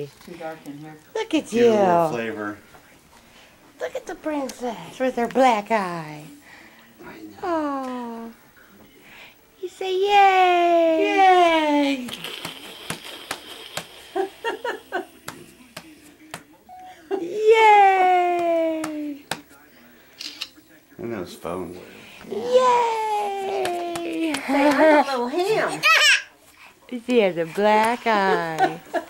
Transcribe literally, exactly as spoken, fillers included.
Yay! Too dark in here. Look at Give it a little you. flavor. Look at the princess with her black eye. I know. Oh. You say yay! Yay! Yay! And those phones. Yay! Say, I'm a little ham. She has a black eye.